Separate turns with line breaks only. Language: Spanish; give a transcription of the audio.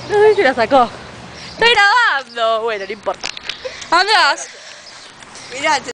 No sé si la sacó. Estoy grabando. Bueno, no importa. ¿A dónde vas?
Mirá,